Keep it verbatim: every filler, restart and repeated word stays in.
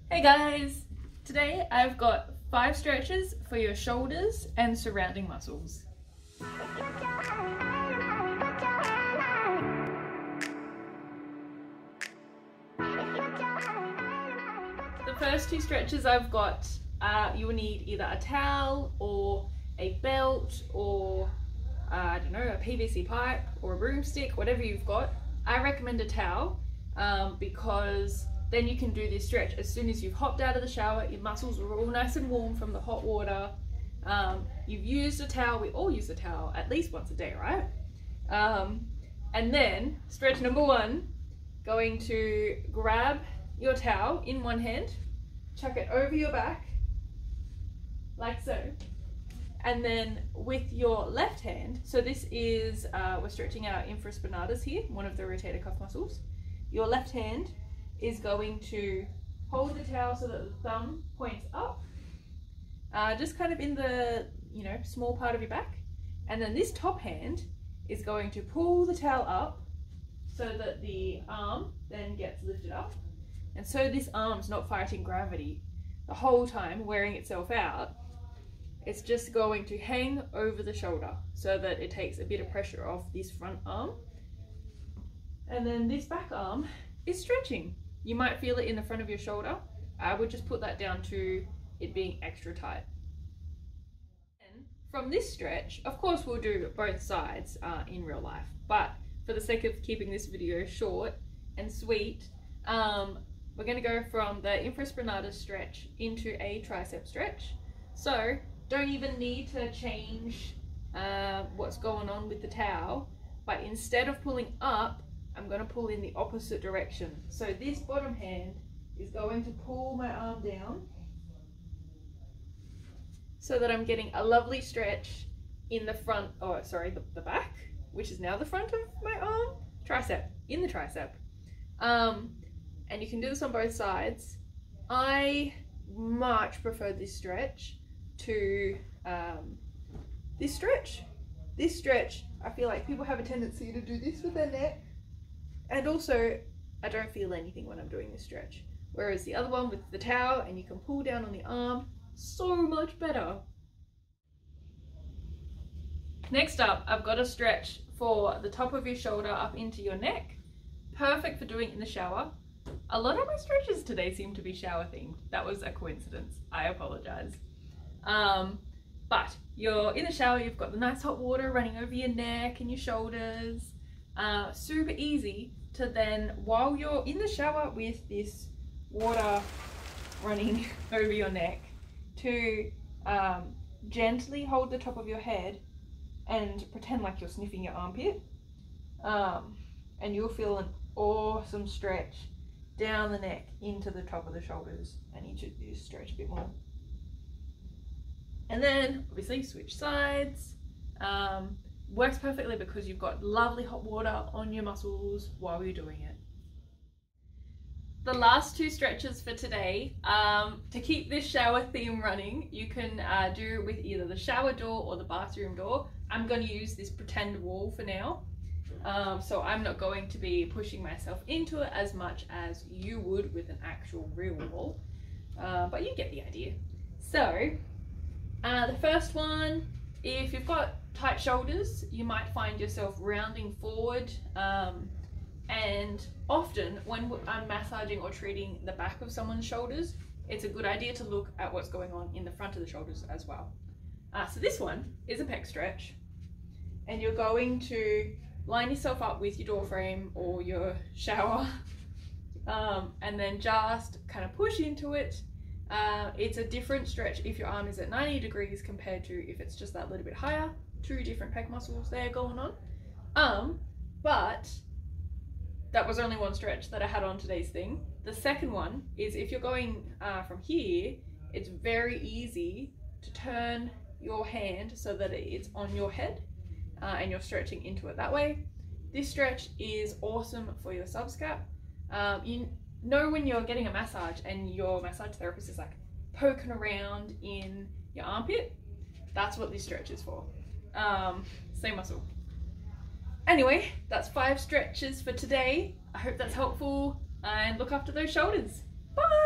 Hey guys! Today I've got five stretches for your shoulders and surrounding muscles. The first two stretches I've got, uh, you will need either a towel or a belt or uh, I don't know, a P V C pipe or a broomstick, whatever you've got. I recommend a towel um, because then you can do this stretch as soon as you've hopped out of the shower. Your muscles are all nice and warm from the hot water. Um, you've used a towel. We all use a towel at least once a day, right? Um, and then stretch number one, going to grab your towel in one hand, chuck it over your back like so, and then with your left hand, so this is uh, we're stretching our infraspinatus here, one of the rotator cuff muscles. Your left hand is going to hold the towel so that the thumb points up, uh, just kind of in the, you know, small part of your back. And then this top hand is going to pull the towel up so that the arm then gets lifted up. And so this arm's not fighting gravity the whole time, wearing itself out. It's just going to hang over the shoulder so that it takes a bit of pressure off this front arm. And then this back arm is stretching. You might feel it in the front of your shoulder. I would just put that down to it being extra tight. And from this stretch, of course we'll do both sides uh, in real life, but for the sake of keeping this video short and sweet, um, we're going to go from the infraspinatus stretch into a tricep stretch. So don't even need to change uh, what's going on with the towel, but instead of pulling up, I'm going to pull in the opposite direction. So this bottom hand is going to pull my arm down so that I'm getting a lovely stretch in the front, oh sorry, the, the back, which is now the front of my arm, tricep, in the tricep. Um, and you can do this on both sides. I much prefer this stretch to um, this stretch. This stretch, I feel like people have a tendency to do this with their neck. And also, I don't feel anything when I'm doing this stretch. Whereas the other one with the towel and you can pull down on the arm, so much better. Next up, I've got a stretch for the top of your shoulder up into your neck. Perfect for doing in the shower. A lot of my stretches today seem to be shower themed. That was a coincidence. I apologize. Um, but you're in the shower, you've got the nice hot water running over your neck and your shoulders. Uh, super easy to then, while you're in the shower with this water running over your neck, to um, gently hold the top of your head and pretend like you're sniffing your armpit, um, and you'll feel an awesome stretch down the neck into the top of the shoulders. I need to do stretch a bit more. And then obviously switch sides. Um, Works perfectly because you've got lovely hot water on your muscles while you're doing it. The last two stretches for today, um, to keep this shower theme running, you can uh, do with either the shower door or the bathroom door. I'm going to use this pretend wall for now, um, so I'm not going to be pushing myself into it as much as you would with an actual real wall, uh, but you get the idea. So uh, the first one, if you've got tight shoulders, you might find yourself rounding forward, um, and often when I'm massaging or treating the back of someone's shoulders, it's a good idea to look at what's going on in the front of the shoulders as well. Uh, so this one is a pec stretch, and you're going to line yourself up with your door frame or your shower, um, and then just kind of push into it. Uh, it's a different stretch if your arm is at ninety degrees compared to if it's just that little bit higher. Two different pec muscles there going on. Um, but that was only one stretch that I had on today's thing. The second one is if you're going uh, from here, it's very easy to turn your hand so that it's on your head uh, and you're stretching into it that way. This stretch is awesome for your subscap. Um, you know when you're getting a massage and your massage therapist is like poking around in your armpit, that's what this stretch is for. Um, same muscle. Anyway, that's five stretches for today. I hope that's helpful, and look after those shoulders. Bye!